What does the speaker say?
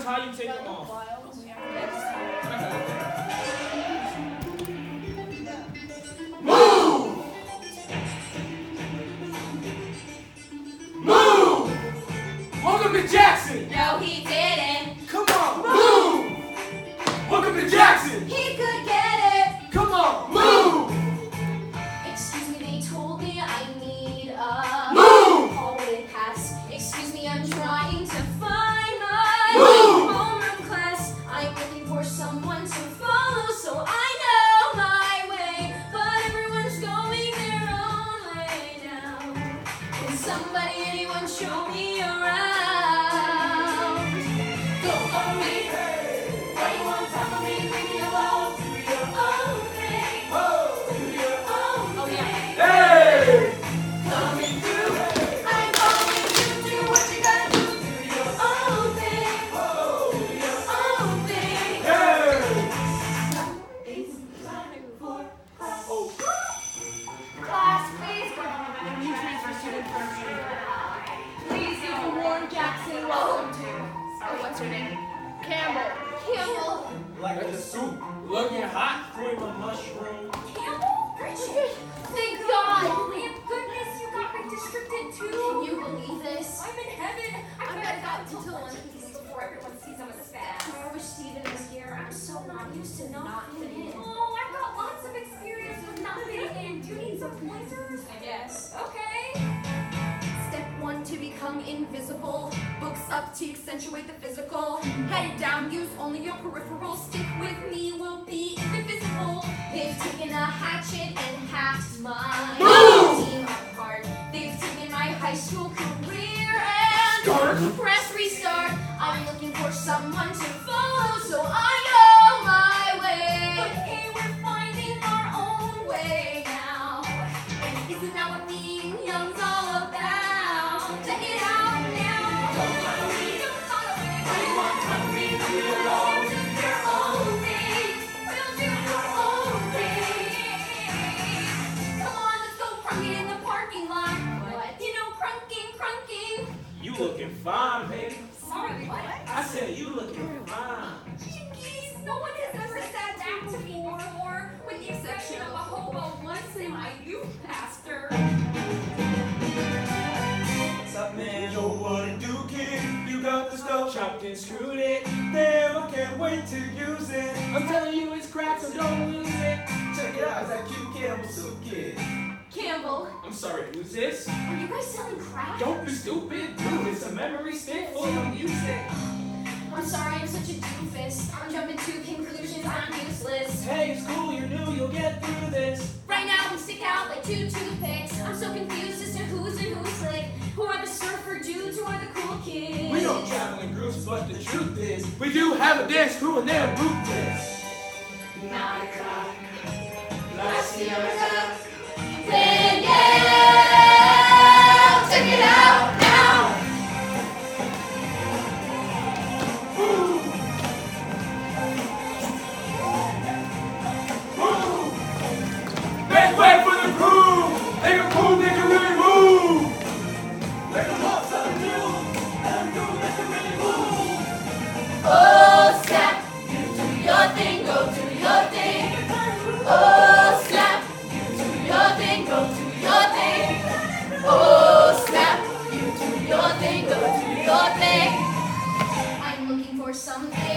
how you take them off. Move! Move! Welcome to Jackson! No, he didn't. Come on, move! Welcome to Jackson! He could get it. Come on, move! Excuse me, they told me I need a Move! hallway pass. Excuse me, I'm trying to find my Move! homeroom class. I'm looking for someone to follow, so I know my way. But everyone's going their own way now. Can somebody, anyone show me around? Go for me. What do you want? Tell me, leave me alone. Do your own thing. Do your own thing. Hey! Coming through. I'm calling you. Do what you gotta do. Do your own thing. Do your own thing. Hey! It's time for class, please. New transfer student first. Please give a warm Jackson welcome to. Oh, what's her name? Campbell. Campbell. Like the soup, looking hot, cream of mushroom. Campbell? Thank God. Thank goodness you got redistricted too. Can you believe this? I'm in heaven. I bet I got to one piece before everyone sees I'm a spaz. I wish Steven was here. I'm so not used to not fitting in. Oh, I've got lots of experience with not fitting in. Do you need some pointers? I guess. Okay. Step 1 to become invisible. Books up to accentuate the physical. Head down, use only your peripheral. Stick with me, we'll be invisible. They've taken a hatchet and hacked my team apart. They've taken my high school career and press restart. I'm looking for someone to follow, so I know my way. Okay, we're finding our own way now. And isn't that what being young's all about? Check it out now. Don't follow me, don't follow me. Anyone follow me, leave me alone. Do your own thing. We'll do your own thing. Come on, let's go crunk it in the parking lot. What? You know, crunking. You looking fine, baby. Sorry, what? I said you looking fine. Jinkies, no one has ever said that to me before, with the exception of a hobo once in my youth pastor. What's up, man? Yo, what it do, kid? You got the stuff chopped and screwed it. Damn, I can't wait to use it. I'm telling you it's crack, so don't lose it. Check it out, it's that cute Campbell soup kid. Campbell, I'm sorry, who's this? are you guys selling crack? Don't be stupid, dude. It's a memory stick full of music. I'm sorry, I'm such a doofus. I'm jumping to conclusions, I'm useless. Hey, it's cool, you're new, you'll get through this. Right now, we stick out like two toothpicks. I'm so confused as to who's and who's slick. Who are the surfer dudes, who are the cool kids? We don't travel in groups, but the truth is, we do have a dance crew and they're ruthless. 9 o'clock, last year was up. Then yeah, check it out now. Make way for the crew! Make a cool nigga really move! Make them want something new! Let them do, make them really move! Oh, snap, you do your thing, go do your thing. Oh, snap, you do your thing, go do your thing. Oh, snap, you do your thing, go do your thing. I'm looking for something